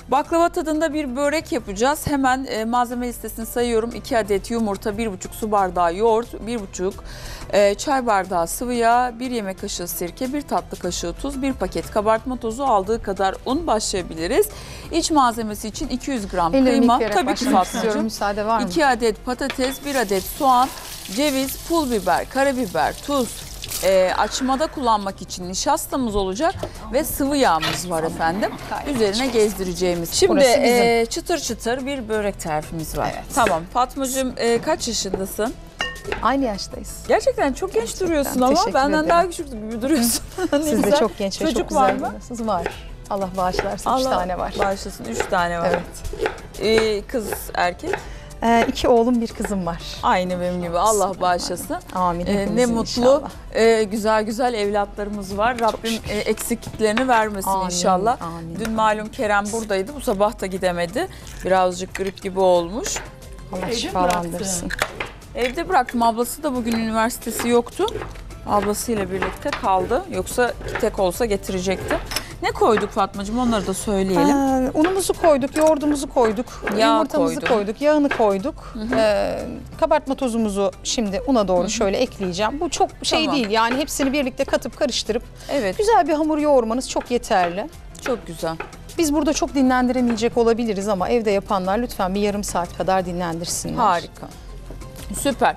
Baklava tadında bir börek yapacağız. Hemen malzeme listesini sayıyorum. 2 adet yumurta, 1,5 su bardağı yoğurt, 1,5 çay bardağı sıvı yağ, 1 yemek kaşığı sirke, 1 tatlı kaşığı tuz, 1 paket kabartma tozu, aldığı kadar un. Başlayabiliriz. İç malzemesi için 200 gram kıyma. Tabii ki Fatmacığım. Müsaade var mı? 2 adet patates, 1 adet soğan, ceviz, pul biber, karabiber, tuz. Açmada kullanmak için nişastamız olacak ve sıvı yağımız var efendim. Üzerine gezdireceğimiz. Şimdi çıtır çıtır bir börek tarifimiz var. Evet. Tamam. Fatmacığım kaç yaşındasın? Aynı yaştayız. Gerçekten çok genç duruyorsun ama benden daha küçük gibi duruyorsun. Siz de çok genç ve Çocuk çok güzel var mı? Siz var. Allah bağışlarsa 3 tane var. Bağışlasın 3 tane var. Evet. Kız, erkek? 2 oğlum, 1 kızım var. Aynı benim gibi. Allah bağışlasın. Amin. Ne mutlu güzel güzel evlatlarımız var. Rabbim eksikliklerini vermesin inşallah. Amin. Dün malum Kerem buradaydı. Bu sabah da gidemedi. Birazcık grip gibi olmuş. Allah şifalandırsın. Evde bıraktım. Ablası da bugün üniversitesi yoktu. Ablasıyla birlikte kaldı. Yoksa tek olsa getirecekti. Ne koyduk Fatmacığım, onları da söyleyelim. Unumuzu koyduk, yoğurdumuzu koyduk, yumurtamızı koyduk, yağını koyduk. Kabartma tozumuzu şimdi una doğru şöyle ekleyeceğim. Bu çok şey değil yani, hepsini birlikte katıp karıştırıp güzel bir hamur yoğurmanız çok yeterli. Çok güzel. Biz burada çok dinlendiremeyecek olabiliriz ama evde yapanlar lütfen bir yarım saat kadar dinlendirsinler. Harika. Süper.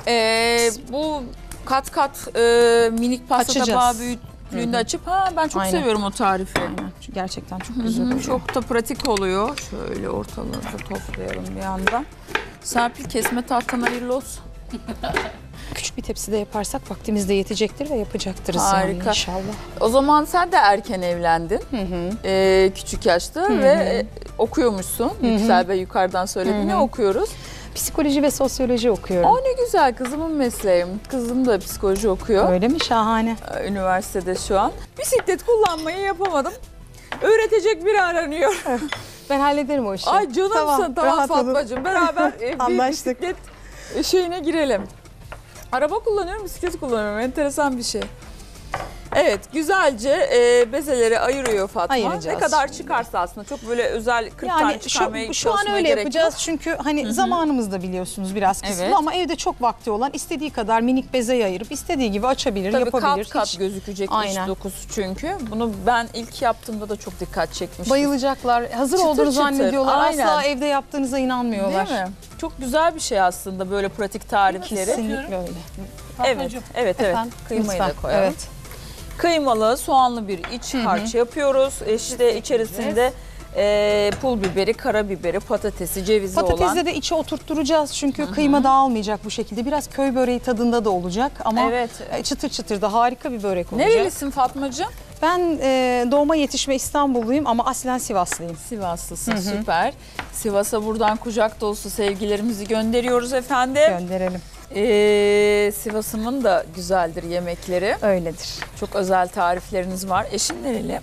Bu kat kat minik pasta tabağı büyüklüğünde açıp ben çok seviyorum o tarifi. Aynen. Gerçekten çok güzel oluyor. Çok da pratik oluyor. Şöyle ortalığı da toplayalım bir anda. Serpil, kesme tahtan hayırlı olsun. Küçük bir tepside yaparsak vaktimiz de yetecektir ve yapacaktırız. Harika. Yani inşallah. O zaman sen de erken evlendin. Küçük yaşta ve okuyormuşsun. Yüksel Bey yukarıdan söyledi. Ne okuyoruz? Psikoloji ve sosyoloji okuyorum. O ne güzel, kızımın mesleğim. Kızım da psikoloji okuyor. Öyle mi? Şahane. Üniversitede şu an. Bisiklet kullanmayı yapamadım. Öğretecek biri aranıyor. Ben hallederim o işi. Ay canımsın. Tamam Fatmacığım. Beraber bir bisiklet şeyine girelim. Araba kullanıyorum, bisiklet kullanıyorum. Enteresan bir şey. Evet, güzelce bezeleri ayırıyor Fatma. Ayıracağız ne kadar şimdi çıkarsa aslında, çok böyle özel 40 tane çıkarmaya şu an öyle yapacağız yok. Çünkü hani zamanımız da biliyorsunuz biraz kısıtlı ama evde çok vakti olan istediği kadar minik bezeyi ayırıp istediği gibi açabilir, yapabilir. Kat kat gözükecek iç dokusu çünkü. Bunu ben ilk yaptığımda da çok dikkat çekmiştim. Bayılacaklar. Hazır olduğunu zannediyorlar. Asla evde yaptığınıza inanmıyorlar. Değil mi? Çok güzel bir şey aslında böyle pratik tarifleri. Kesinlikle öyle. Evet. Kıymayı da koyalım. Evet. Kıymalı, soğanlı bir iç harç yapıyoruz. İşte içerisinde pul biberi, karabiberi, patatesi, cevizi olan. Patatesi de içe oturtturacağız çünkü kıyma dağılmayacak bu şekilde. Biraz köy böreği tadında da olacak ama çıtır çıtır da harika bir börek olacak. Nerelisin Fatmacığım? Ben doğma yetişme İstanbulluyum ama aslen Sivaslıyım. Sivaslısın, süper. Sivas'a buradan kucak dolusu sevgilerimizi gönderiyoruz efendim. Gönderelim. Sivas'ımın da güzeldir yemekleri. Öyledir. Çok özel tarifleriniz var. Eşin nereli?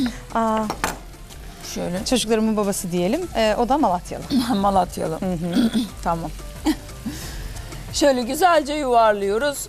Şöyle. Çocuklarımın babası diyelim. O da Malatyalı. Malatyalı. Tamam. Şöyle güzelce yuvarlıyoruz.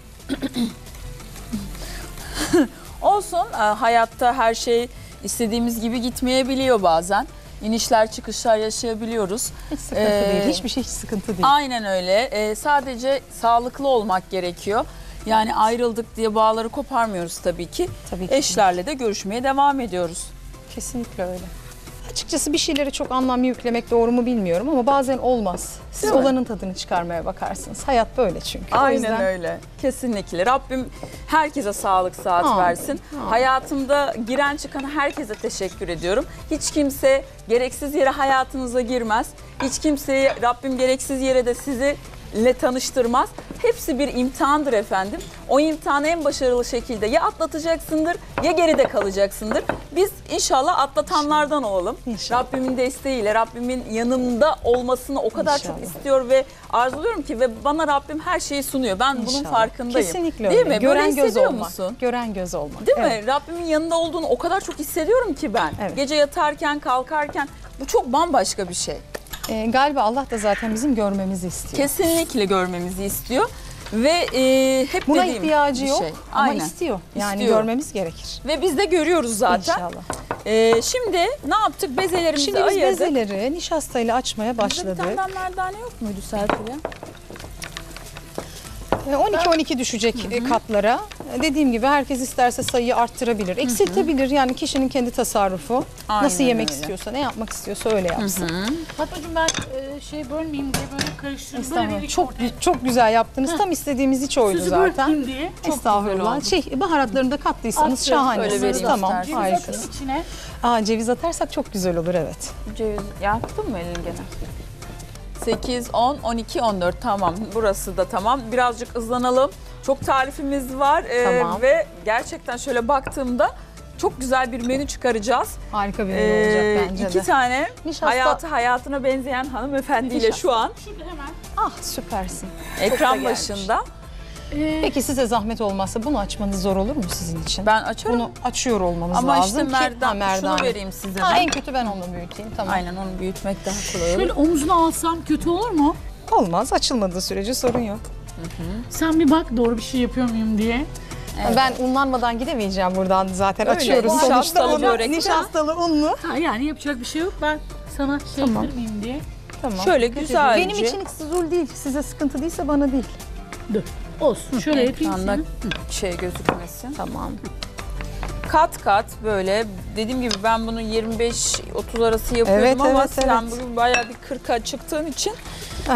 Olsun, hayatta her şey istediğimiz gibi gitmeyebiliyor bazen. İnişler çıkışlar yaşayabiliyoruz. Hiç sıkıntı değil. Hiçbir şey hiç sıkıntı değil. Aynen öyle. Sadece sağlıklı olmak gerekiyor. Yani ayrıldık diye bağları koparmıyoruz tabii ki. Tabii ki. Eşlerle de görüşmeye devam ediyoruz. Kesinlikle öyle. Açıkçası bir şeylere çok anlam yüklemek doğru mu bilmiyorum ama bazen olmaz. Siz olanın tadını çıkarmaya bakarsınız. Hayat böyle çünkü. Aynen öyle. Kesinlikle. Rabbim herkese sağlık, saat versin. Hayatımda giren çıkan herkese teşekkür ediyorum. Hiç kimse gereksiz yere hayatınıza girmez. Hiç kimseyi Rabbim gereksiz yere de sizinle tanıştırmaz. Hepsi bir imtihandır efendim. O imtihanı en başarılı şekilde ya atlatacaksındır ya geride kalacaksındır. Biz inşallah atlatanlardan olalım. İnşallah. Rabbimin desteğiyle, Rabbimin yanımda olmasını o kadar çok istiyor ve arzuluyorum ki ve bana Rabbim her şeyi sunuyor. Ben bunun farkındayım. Kesinlikle değil öyle. mi? Gören Böyle göz olmak. musun? Gören göz olmak. Değil mi? Rabbimin yanında olduğunu o kadar çok hissediyorum ki ben. Gece yatarken, kalkarken bu çok bambaşka bir şey. Galiba Allah da zaten bizim görmemizi istiyor. Kesinlikle görmemizi istiyor. Ve hep buna dediğim ihtiyacı bir yok şey. ama istiyor. Yani görmemiz gerekir. Ve biz de görüyoruz zaten. İnşallah. Şimdi ne yaptık? Bezelerimizi Şimdi biz ayırdık. bezeleri nişastayla açmaya başladık. Bizde bir tane merdane yok muydu Serpil ya? 12-12 düşecek katlara. Dediğim gibi herkes isterse sayıyı arttırabilir, eksiltebilir. Yani kişinin kendi tasarrufu. Aynen Nasıl yemek öyle. istiyorsa, ne yapmak istiyorsa öyle yapsın. Fatmacığım ben bölmeyeyim diye böyle karıştırdım. Böyle Estağfurullah. bir Çok güzel yaptınız. Tam istediğimiz iç oydu Süzü zaten. böleyim diye. Estağfurullah. Baharatlarını da kattıysanız Attım. şahanesiniz. Öyle vereyim Tamam, istersen. Ceviz harikasın. atayım içine. Ceviz atarsak çok güzel olur, evet. Ceviz yaptın mı elin gene? 8, 10, 12, 14 tamam. Burası da tamam. Birazcık hızlanalım. Çok tarifimiz var Tamam. ve gerçekten şöyle baktığımda çok güzel bir menü çıkaracağız. Harika bir menü olacak bence İki de. tane Nişasta. hayatına benzeyen hanımefendiyle Nişasta. şu an Şurada hemen. Süpersin. ekran gelmiş. başında. Peki size zahmet olmazsa bunu açmanız zor olur mu sizin için? Ben açarım. Bunu açıyor olmanız Ama lazım işte ki şunu merdane. vereyim size. En kötü ben onu büyüteyim, tamam. Aynen, onu büyütmek daha kolay olur. Şöyle omzuna alsam kötü olur mu? Olmaz, açılmadığı sürece sorun yok. Sen bir bak doğru bir şey yapıyor muyum diye. Ben unlanmadan gidemeyeceğim buradan zaten. Öyle, Açıyoruz nişastalı sonuçta onu. börekte. Nişastalı unlu. Ha, yani yapacak bir şey yok. Ben sana şey Tamam. yaptırmayayım diye. Tamam. Şöyle güzelce. Benim için zul değil, size sıkıntı değilse bana değil. Dur. Olsun. Şöyle yapayım Ekranda sana. şey gözükmesin. Tamam. Kat kat böyle, dediğim gibi ben bunu 25-30 arası yapıyordum Evet, ama evet, sen evet. bugün bayağı bir 40'a çıktığın için Ah.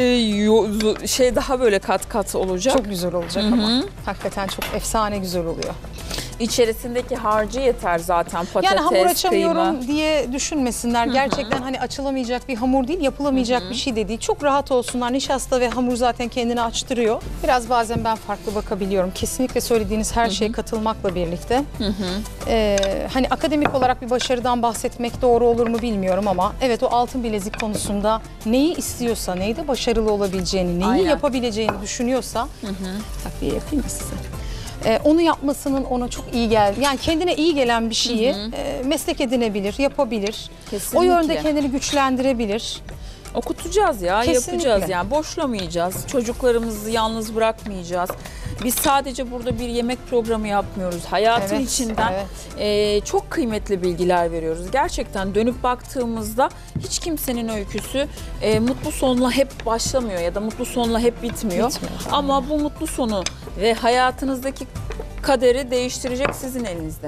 daha böyle kat kat olacak. Çok güzel olacak ama. Hakikaten çok efsane güzel oluyor. İçerisindeki harcı yeter zaten, patates, Yani hamur açamıyorum kıyma. diye düşünmesinler. Gerçekten hani açılamayacak bir hamur değil, yapılamayacak bir şey de değil. Çok rahat olsunlar. Nişasta ve hamur zaten kendini açtırıyor. Biraz bazen ben farklı bakabiliyorum. Kesinlikle söylediğiniz her şeye katılmakla birlikte. Hani akademik olarak bir başarıdan bahsetmek doğru olur mu bilmiyorum ama evet, o altın bilezik konusunda neyi istiyorsa, neyde başarılı olabileceğini, neyi Aynen. yapabileceğini düşünüyorsa, takviye yapayım mı size? Onu yapmasının ona çok iyi geldi. Yani kendine iyi gelen bir şeyi meslek edinebilir, yapabilir. Kesinlikle. O yönde kendini güçlendirebilir. Okutacağız ya, Kesinlikle. yapacağız yani, boşlamayacağız. Çocuklarımızı yalnız bırakmayacağız. Biz sadece burada bir yemek programı yapmıyoruz. Hayatın Evet, içinden çok kıymetli bilgiler veriyoruz. Gerçekten dönüp baktığımızda hiç kimsenin öyküsü mutlu sonla hep başlamıyor ya da mutlu sonla hep bitmiyor. Bitmiyor. Ama bu mutlu sonu ve hayatınızdaki kaderi değiştirecek sizin elinizde.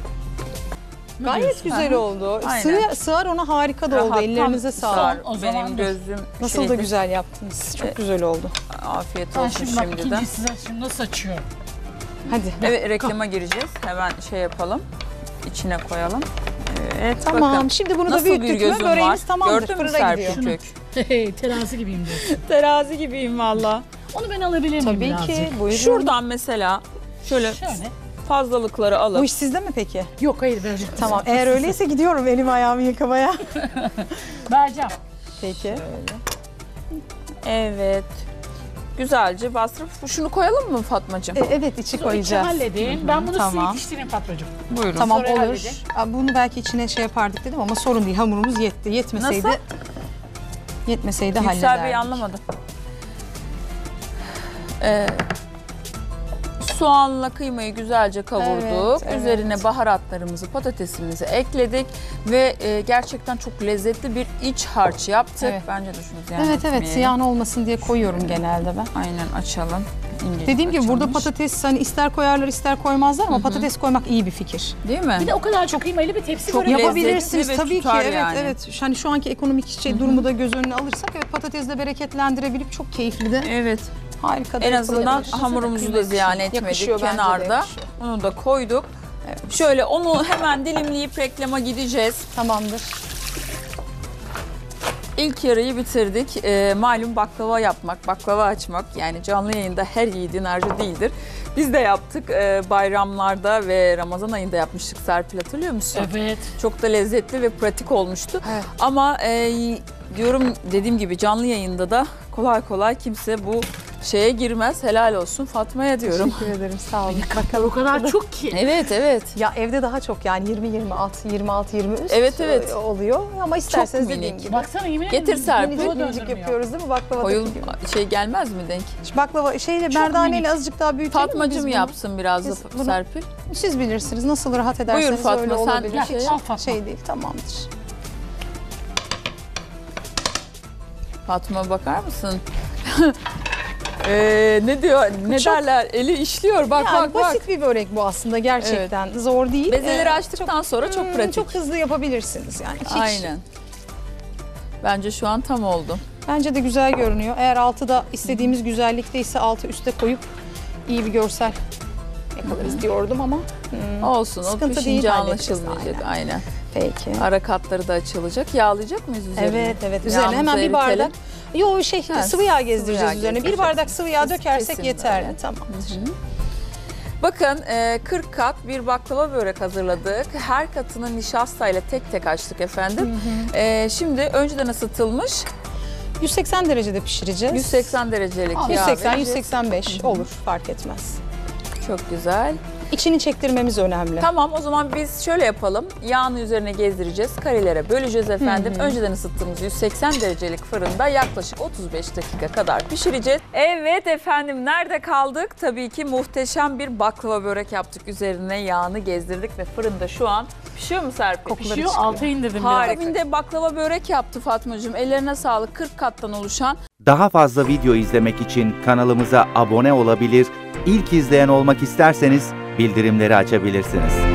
Gayet güzel oldu. Aynen. Sığar ona, harika da oldu. Rahat, Ellerinize tam sağlık. sığar. O zaman Benim dur. gözüm Nasıl da şeydi. güzel yaptınız. Çok güzel oldu. Afiyet Ben olsun şimdi bak şimdiden. ikincisi şimdi nasıl açıyorum? Hadi. Evet, reklama gireceğiz. Hemen şey yapalım. İçine koyalım. Evet, Tamam. bakın. Şimdi bunu da Nasıl bir büyüttük mü gözüm var? böreğimiz tamamdır. Gördün mü Fırına gidiyor. Serpil Kök? Terazi gibiyim diyorsun. Terazi gibiyim valla. Onu ben alabilir miyim Tabii birazcık? ki. Buyurun. Şuradan mesela şöyle Şöyle. fazlalıkları Bu alıp iş sizde mi peki? Yok hayır vereceğim. Tamam. Eğer öyleyse gidiyorum elimi ayağımı yıkamaya. Vereceğim. Peki. evet. Güzelce bastırıp şunu koyalım mı Fatmacığım? Evet, içi Siz o içi koyacağız. halledin. Ben bunu size Tamam. yetiştireyim Fatmacığım. Buyurun. Tamam, Sonra olur. halledin. Bunu belki içine şey yapardık dedim ama sorun değil. Hamurumuz yetti. Yetmeseydi Nasıl? Yetmeseydi Yüksel Bey, hallederdik. anlamadım. Soğanla kıymayı güzelce kavurduk. Evet, Üzerine evet. baharatlarımızı, patatesimizi ekledik ve gerçekten çok lezzetli bir iç harç yaptık. Evet. Bence de şunu ziyan Evet, etmeyelim. ziyan olmasın diye koyuyorum genelde ben. Aynen, açalım. İncecik Dediğim gibi burada açılmış. patates hani ister koyarlar ister koymazlar ama patates koymak iyi bir fikir. Değil mi? Bir de o kadar çok kıymalı bir tepsi Çok börek lezzetli Yapabilirsiniz ve tabii ki, tutar evet yani. evet. Hani şu anki ekonomik durumu da göz önüne alırsak evet, patatesle bereketlendirebilip çok keyifli de Evet. harika da En azından yapılabilir. hamurumuzu da ziyan etmedik. Yakışıyor, bence de Kenarda. yakışıyor. Onu da koyduk. Şöyle onu hemen dilimleyip reklama gideceğiz. Tamamdır. İlk yarıyı bitirdik. Malum baklava yapmak, baklava açmak yani canlı yayında her yiğidin harcı değildir. Biz de yaptık bayramlarda ve Ramazan ayında yapmıştık Serpil, hatırlıyor musun? Evet. Çok da lezzetli ve pratik olmuştu. Evet. Ama diyorum, dediğim gibi canlı yayında da kolay kolay kimse bu şeye girmez. Helal olsun Fatma'ya diyorum. Teşekkür ederim. Sağ olun. O kadar çok ki. Evet evet. Ya evde daha çok yani 20-26 üst Evet. oluyor ama isterseniz Çok dediğim minik. gibi. Baksana yemin Getir ederim. Serpil. Minicik Minicik döndürmüyor. yapıyoruz değil mi baklavadaki Koyun gibi? şey gelmez mi denk? Şimdi baklava şeyle Çok merdaneyle minik. azıcık daha büyütelim mi biz Fatmacığım bunu? yapsın biraz da Biz bunu- Serpil. Siz bilirsiniz nasıl rahat ederseniz Buyur Fatma, öyle sen olabilir. bir şey Hiç al Fatma. şey değil tamamdır. Fatma bakar mısın? Ne diyor? Ne Çok- derler? Eli işliyor. Bak Yani bak basit bak. bir börek bu aslında gerçekten zor değil. Bezeleri açtıktan sonra çok pratik. Çok hızlı yapabilirsiniz yani. Hiç. Aynen. Bence şu an tam oldu. Bence de güzel görünüyor. Eğer altı da istediğimiz güzellikteyse altı üste koyup iyi bir görsel yakalarız diyordum ama. Olsun. O Sıkıntı değil, pişince halledeceğiz, anlaşılmayacak. Aynen. Peki. Ara katları da açılacak. Yağlayacak mıyız üzerine? Evet. Üzerine hemen Yağımızı bir bardak. eritelim. Yo Ha, sıvı yağ sıvı gezdireceğiz yağ üzerine. Bir gezdireceğiz. bardak sıvı yağ dökersek Kesin yeterli. böyle. Tamamdır. Bakın 40 kat bir baklava börek hazırladık. Her katını nişastayla tek tek açtık efendim. Şimdi önceden ısıtılmış 180 derecede pişireceğiz. 180 derecelik yağ 180 vereceğiz. 185 olur fark etmez. Çok güzel. İçini çektirmemiz önemli. Tamam, o zaman biz şöyle yapalım. Yağını üzerine gezdireceğiz. Karelere böleceğiz efendim. Önceden ısıttığımız 180 derecelik fırında yaklaşık 35 dakika kadar pişireceğiz. Evet efendim, nerede kaldık? Tabii ki muhteşem bir baklava börek yaptık. Üzerine yağını gezdirdik ve fırında şu an pişiyor mu Serpil? Pişiyor, alta indirdim biraz. Harika. Bir de baklava börek yaptı Fatmacığım. Ellerine sağlık. 40 kattan oluşan. Daha fazla video izlemek için kanalımıza abone olabilir, ilk izleyen olmak isterseniz bildirimleri açabilirsiniz.